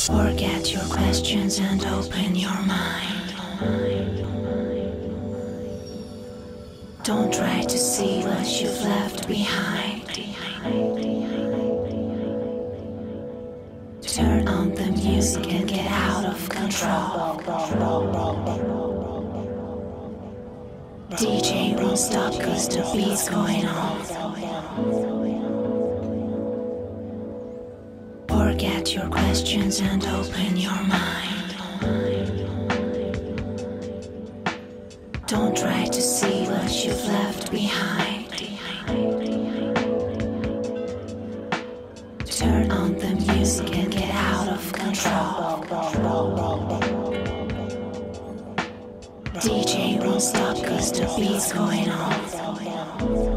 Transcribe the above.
Forget your questions and open your mind. Don't try to see what you've left behind. Turn on the music and get out of control. DJ won't stop cause the beat's going on. Forget your questions and open your mind. Don't try to see what you've left behind. Turn on the music and get out of control. DJ won't stop cause the beat's going on.